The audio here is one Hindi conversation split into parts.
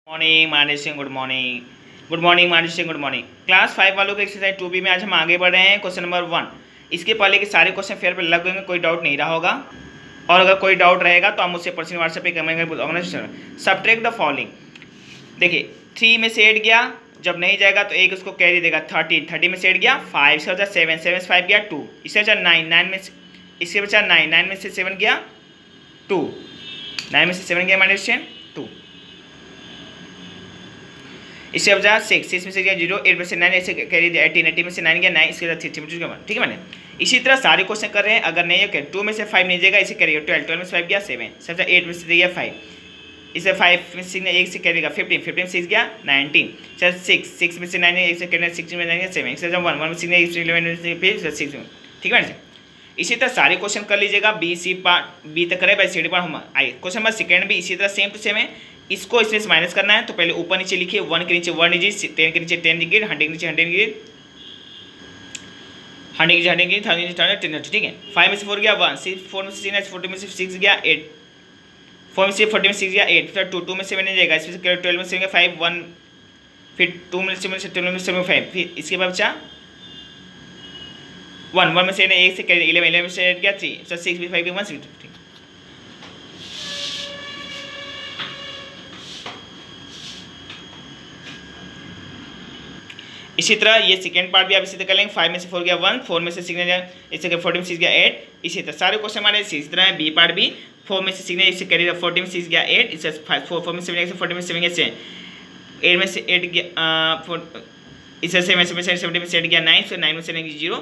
Morning Manas Singh, good morning. Good morning Manas Singh, good morning. Class 5 वालों के एक्सरसाइज 2B में आज हम आगे बढ़ रहे हैं। क्वेश्चन नंबर 1, इसके पहले के सारे क्वेश्चन फेयर पे लग गए, कोई डाउट नहीं रहा होगा। और अगर कोई डाउट रहेगा तो आप मुझसे पर्सनल व्हाट्सएप पे कमेंगे। Subtract the following. देखिए 3 में से 8 गया, जब नहीं जाएगा तो एक उसको कैरी देगा 13, 30 में से 8 गया 5 से बचा 7, 7 से 5 गया 2, इससे बचा 9, 9 में से इससे बचा 9, 9 में से 7 गया 2, 9 में से 7 गया माइनस 2, इससे अब जा 6, 6 में से गया 0, 8 में से 9 ऐसे कैरी दिया 18, 18 में से 9 गया 9, इसके बाद 3 ठीक है मैंने। इसी तरह सारे क्वेश्चन कर रहे हैं। अगर नहीं है 2 में से 5 नहीं जाएगा, इसे कैरी 12, 12 में से 5 गया 7, 7 8 में से गया 5, इसे 5 में से 1 से कैरी 15, 15 में 6 गया 19, 6, 6 में से 9 एक से कैरी 6 में 9 गया 7, इससे 1, 1 में से 6 11 फिर 6, ठीक है। इसी तरह सारे क्वेश्चन कर लीजिएगा। बी सी पार्ट बी तक करे बाई सी डी पार्ट हम आइए। क्वेश्चन नंबर सेकंड भी इसी तरह सेम टू सेम है। इसको इसमें से माइनस करना है तो पहले ऊपर नीचे लिखिए। 1 के नीचे 1 डिजिट, 10 के नीचे 10 डिजिट, 100 के नीचे 100 डिजिट, 100 के नीचे 100 डिजिट, 1000 के नीचे 10, ठीक है। 5 में से 4 गया 1, 4 में से 6, 40 में से 6 गया 8, 4 में से 40 में 6 गया 8, फिर 2 में 7 नहीं जाएगा, इसमें 12 में से 5 1, फिर 2 में से 12 में से 5, फिर इसके बाद बचा 1, 1 में से 1 से 11, 11 में से 8 गया 3, 6 भी 5 गया 1, 6। इसी तरह ये सेकेंड पार्ट भी आप इसी तरह कर लेंगे। 5 में से 4 गया 1, 4 में से 6 गया, इससे 40 में 6 गया 8, इसी तरह सारे क्वेश्चन हमारे इसी तरह है। बी पार्ट भी 4 में से 6 गया, इससे कैरी 40 में 6 गया 8, इससे 4 में 7 गया, 40 में 7 गया 8 में से 8 गया इससे 7 में से 70 में से 8 गया 9, फिर 9 में से 0,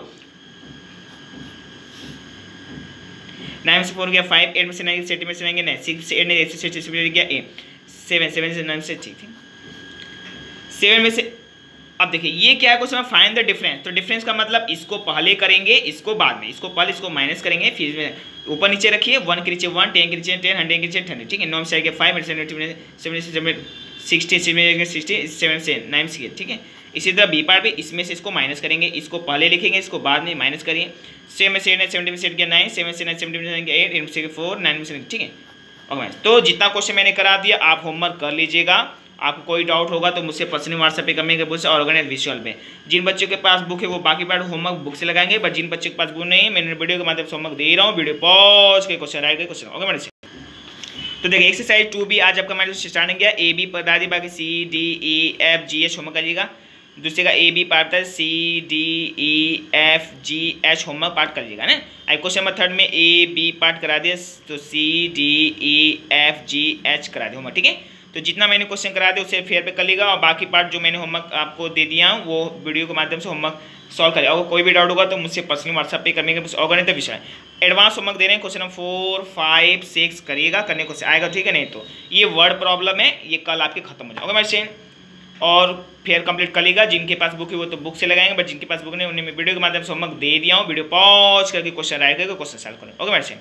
9 में से 4 गया 5, 8 में से 9 7 में से 9 गया 9, 6 से 8 नहीं 6 से गया 8, 7 7 से 9 से 6, 7 में से। अब देखिए ये क्या है क्वेश्चन में, फाइंड द डिफरेंस। तो डिफरेंस का मतलब इसको पहले करेंगे, इसको बाद में, इसको पहले इसको माइनस करेंगे, फिर में ऊपर नीचे रखिए। 1 के नीचे 1, 10 के नीचे 10, 100 के नीचे 100, ठीक है। 9 में से 5 7 60, 60 7 से 9 से, ठीक है। इसी तरह बी पार्ट भी इसमें से इसको माइनस करेंगे, इसको पहले लिखेंगे, इसको बाद में माइनस करिए। 7 में से 70 में से गया 9, 7 से 9 70 में से 8, 8 में से 4, 9 में से, ठीक है। ओके, तो जितना क्वेश्चन मैंने करा दिया आप होमवर्क कर लीजिएगा। आपको कोई डाउट होगा तो मुझसे पर्सनली व्हाट्सएप पे कमेंट कर और ऑर्गेनाइज विजुअल में। जिन बच्चों के पास बुक है वो बाकी पार्ट होमवर्क बुक से लगाएंगे, बट जिन बच्चों के पास बुक नहीं है मैंने वीडियो के माध्यम से होमवर्क दे रहा हूँ। वीडियो पॉज के क्वेश्चन आएगा क्वेश्चन, ओके मैडम। तो देखिए एक्सरसाइज 2B आज आपका मैंने स्टार्टिंग किया। ए बी बता दी, बाकी C D E F G H homework करिएगा। दूसरे का ए बी पार्ट है C D E F G H homework part करिएगा ना। आई क्वेश्चन नंबर 3 में ए बी पार्ट करा दिया तो C D E F G H करा दिया होमवर्क, ठीक है। तो जितना मैंने क्वेश्चन करा दिया उसे फेयर पे कर लीजिएगा, और बाकी पार्ट जो मैंने होमवर्क आपको दे दिया वो वीडियो के माध्यम से होमवर्क सॉल्व करिए। अगर कोई भी डाउट होगा तो मुझसे पर्सनली व्हाट्सएप पे करने के ऑर्गेनाइज विषय एडवांस होमवर्क दे रहे हैं। क्वेश्चन नंबर 4 5 6 करिएगा, करने को आएगा, ठीक है। नहीं तो ये वर्ड प्रॉब्लम है, ये कल आपके खत्म हो जाएगा मैसेज, और फेयर कंप्लीट कर लीजिएगा। जिनके पास बुक है वो तो बुक से लगाएंगे, बट जिनके पास बुक नहीं उन्हें मैं वीडियो के माध्यम से होमवर्क दे दिया हूँ। वीडियो पॉज करके क्वेश्चन आएगा तो क्वेश्चन सॉल्व करें, ओके मैसेज।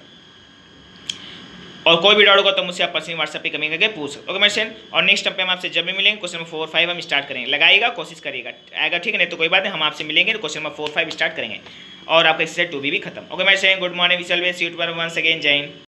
और कोई भी डाउट होगा तो मुझसे आप पर्सनली व्हाट्सएप पे कमेंट करके पूछ सकते, ओके मैसेज। और नेक्स्ट टाइम पे हम आपसे जब भी मिलेंगे क्वेश्चन नंबर 4 5 हम स्टार्ट करेंगे। लगाइएगा, कोशिश करिएगा, आएगा, ठीक है। नहीं तो कोई बात नहीं, हम आपसे मिलेंगे तो क्वेश्चन नंबर 4 5 स्टार्ट करेंगे और आपका एक्सरसाइज 2B भी खत्म, okay message. Good morning, we see you tomorrow once again, Jai Hind.